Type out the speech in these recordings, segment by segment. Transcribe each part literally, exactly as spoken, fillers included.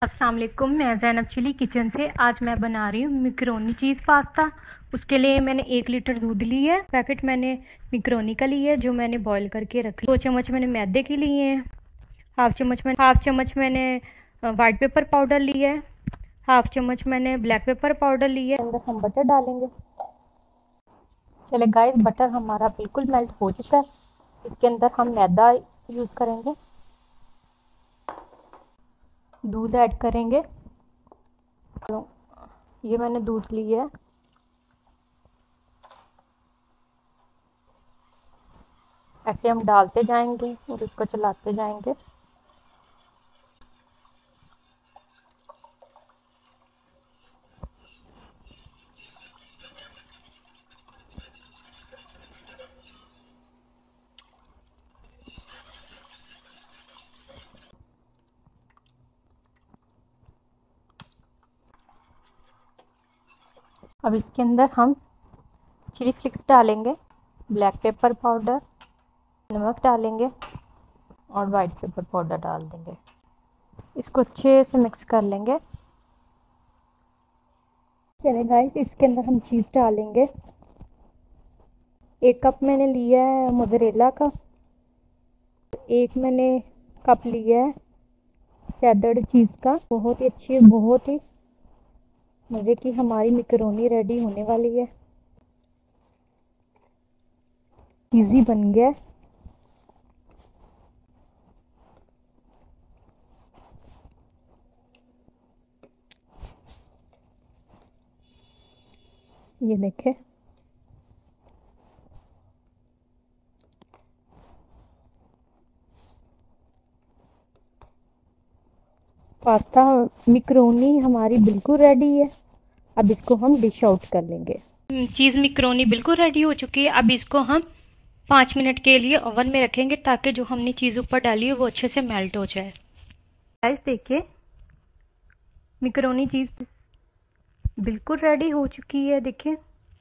अस्सलाम वालेकुम। मैं ज़ैनब चिली किचन से आज मैं बना रही हूँ मिक्रोनी चीज़ पास्ता। उसके लिए मैंने एक लीटर दूध ली है। पैकेट मैंने मिक्रोनी का लिया है जो मैंने बॉईल करके रखी। दो चम्मच मैंने मैदे की लिए हैं। हाफ चम्मच मैंने हाफ चम्मच मैंने वाइट पेपर पाउडर लिया है। हाफ चम्मच मैंने ब्लैक पेपर पाउडर लिया है। अंदर हम बटर डालेंगे। चले गाइस, बटर हमारा बिल्कुल मेल्ट हो चुका है। इसके अंदर हम मैदा यूज़ करेंगे, दूध ऐड करेंगे। तो ये मैंने दूध लिया है। ऐसे हम डालते जाएंगे और इसको चलाते जाएंगे। अब इसके अंदर हम चिली फ्लेक्स डालेंगे, ब्लैक पेपर पाउडर, नमक डालेंगे और वाइट पेपर पाउडर डाल देंगे। इसको अच्छे से मिक्स कर लेंगे। चलिए गाइस, इसके अंदर हम चीज़ डालेंगे। एक कप मैंने लिया है मोज़रेला का। एक मैंने कप लिया है चेडर चीज़ का। बहुत ही अच्छी, बहुत ही मज़े की हमारी मैकरोनी रेडी होने वाली है। इजी बन गया। ये देखें, पास्ता मैकरोनी हमारी बिल्कुल रेडी है। अब इसको हम डिश आउट कर लेंगे। चीज़ मैकरोनी बिल्कुल रेडी हो चुकी है। अब इसको हम पाँच मिनट के लिए ओवन में रखेंगे ताकि जो हमने चीज़ ऊपर डाली है वो अच्छे से मेल्ट हो जाए। गाइस देखिए, मैकरोनी चीज़ बिल्कुल रेडी हो चुकी है। देखिए,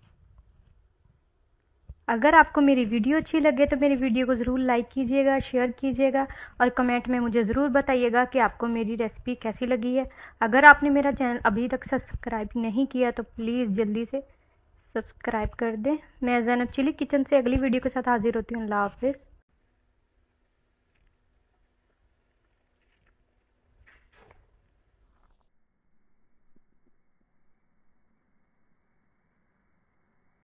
अगर आपको मेरी वीडियो अच्छी लगे तो मेरी वीडियो को ज़रूर लाइक कीजिएगा, शेयर कीजिएगा और कमेंट में मुझे ज़रूर बताइएगा कि आपको मेरी रेसिपी कैसी लगी है। अगर आपने मेरा चैनल अभी तक सब्सक्राइब नहीं किया तो प्लीज़ जल्दी से सब्सक्राइब कर दें। मैं ज़ैनब चिली किचन से अगली वीडियो के साथ हाजिर होती हूँ। अल्लाह हाफिज़।